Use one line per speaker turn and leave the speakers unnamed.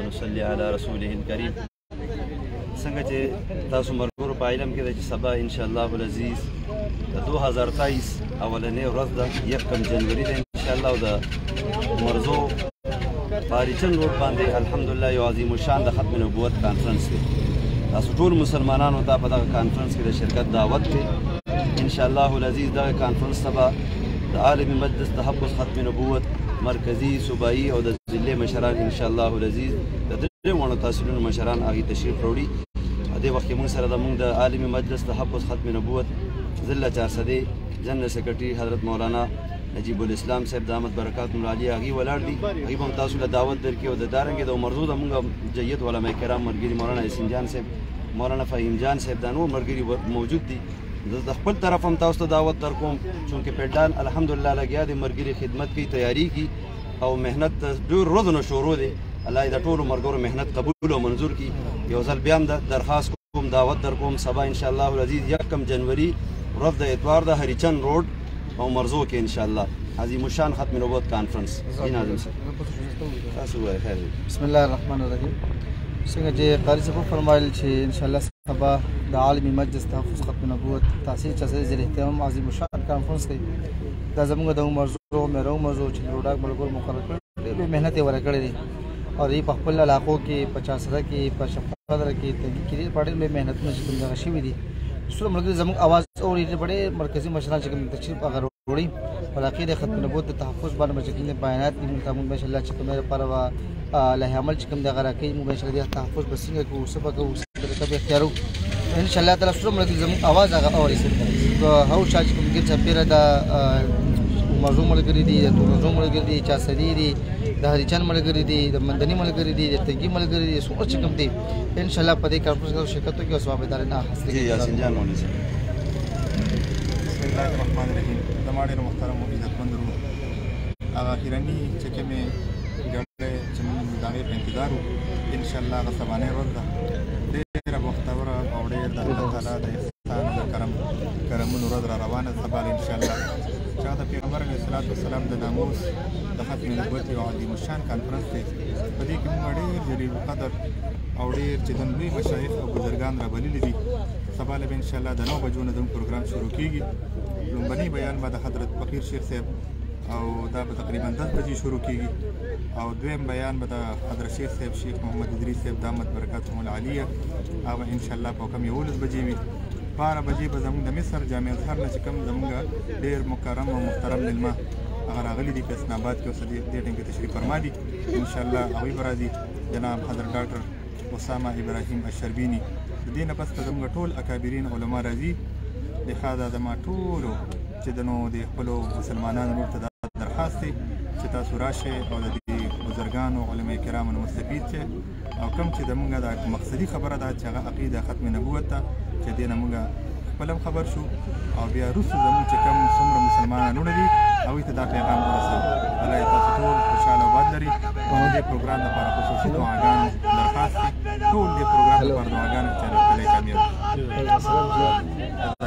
صلی علی رسوله الکریم. څنګه چې تاسو مرګورو په علم کې ده چې سبا ان شاء الله العزیز د 2023 اولنۍ ورځ ده 1 جنوري ده ان شاء الله. او د مرزو پاریچن روډ باندې الحمدلله یو عظیم الشان د ختم نبوت کانفرنس دی. تاسو ټول مسلمانانو ته په دغه کانفرنس کې د شرکت دعوت دی. ان شاء الله العزیز دغه کانفرنس سبا د عالمي مجلس تحفظ ختم نبوت مرکزی صوبایي او د ضلع مشران ان شاء الله العزیز د دریو تحصیلونو مشران هغې تشریف راوړي. دې وخت کې موږ سره زموږ د عالمي مجلس تحفظ ختم نبوت ضلع چارسدې جنرال سیکرټري حضرت مولانا نجیب الاسلام صاحب دامت برکات العالی هغې ولاړ دي. هغې به هم تاسو له دعوت درکړي. او د دارنګې د مرزو د موږ جید علما کرام ملګري مولانا یاسین جان صاحب، مولانا فهیم جان صاحب، دا نور ملګري موجود دي. د خپل طرف هم تاسو ته دعوت درکوم چونکې پیډال الحمدلله لګیا دی، ملګري خدمت کوي، تیاری کوي او محنت ډېر ورځو نه شروع دی. الله یې د ټولو ملګرو محنت قبول او منظور کړي. یو ځل بیا هم درخواست کوم دعوت درکوم سبا ان شاء الله العزیز 1 جنوري ورځ د اتوار د هریچن روډ او مرزو کې ان شاء الله عظیم الشان ختم نبوت کانفرنس. ناظم صاحب تاسو وایئ. خیر.
بسم الله الرحمن الرحیم. څنګه چې قاري صاحب فرمایل چې ان شاء الله سبا د عالمي مجلس تحفظ ختم نبوت تاسیس چاسې ذیل اهتمام عظیم الشان کانفرنس کوي. دا زموږ د مرزو میرو مرزو چې روډاک ملګرو مقرر کړی ډېر محنت یې ورکړی دی. اور یہ په خپل علاقو کې 50 کې په شفقدر کې تنګي کې پړې مې محنت نه کوم دغه شی دي. سره ملګری زموږ आवाज اوري ډېر مرکزی مشران چې کوم تشریف هغه وروړي ولکه د ختم نبوت د تحفظ باندې چې کوم بیانات دي موږ ان شاء الله چې کومه لپاره له عمل چې کوم دغه راکې موږ ان شاء الله د تحفظ بسنګ کو سبا کو طریقه به اختیارو ان شاء الله تعالی. سره ملګری زموږ आवाज هغه اوري سره هو چې کوم کې چې پیره د مرزو ملګری دي، د تورزو ملګری دي، چاسدي دي، د هریچن ملګری دي، د مندني ملګری دي، د تنګي ملګری دي، څومره چې کوم دي ان شاء الله په دې کانفرنس کې شرکت وکړي او ثوابدار نه حاصل
کړي. یاسین جان مولوی صاحب.
بسم الله الرحمن الرحیم. زما ډېر محترم او عزتمند ورونو، هغه اخرني چې کومې ګڼلې چې موږ د هغې په انتظار وو ان شاء الله هغه سبانۍ ورځ ده. ډېره بختوره او ډېر د الله تعالی د احسان او د کرمونو ورځ را روانه ده سبا ان شاء الله. چې د پیغمبر علیه الصلاة والسلام د ناموس د ختم نبوت یو عظیم الشان کانفرنس دی. په دې کې موږ ډېر جلیل القدر او ډېر چې د لوی مشایخ او بزرګان رابللي دي. سبا به ان شاء الله د 9 بجو نه زموږ پروګرام شروع کېږي. لومبنی بیان به د حضرت فقیر شیخ صاحب او دا به تقریبا 10 بجې شروع کېږي. او دویم بیان به د حضرت شیخ صاحب شیخ محمد ادریس صاحب دامت برکاتهم العالیه هغه ان شاء الله په کم 11 بجې وي. 12 بجې به زموږ د مصر جامع الازهر نه چې کوم زموږ ډېر مکرم او محترم مېلمه هغه راغلي دي په اسلام آباد کې اوس دې ټیم کې تشریف فرما دي ان شاء الله هغوی به راځي. جناب حضرت ډاکټر اسامه ابراهیم الشربیني. د دې نه پس زموږ ټول اکابرین علما راځي. لهذا زما ټولو چې د نو د خپلو مسلمانانو نور ته درخواست دی چې تاسو راشئ او د دې بزرګانو علما کرامو نه مستفید شئ او کوم چې زموږ د مقصدي خبره ده چې هغه عقیده ختم نبوت ده چې دې نه موږ خپل هم خبر شو او بیا وروسته زموږ چې کوم څومره مسلمانان وروڼه دي هغوی ته دا پیغام ورسوو. الله یې تاسو ټول خوشحاله او باد لري. او د دې پروګرام لپاره خصوصي دعاګانو درخواست دی. ټول دې پروګرام لپاره دعاګانې چې الله تعالی کامیاب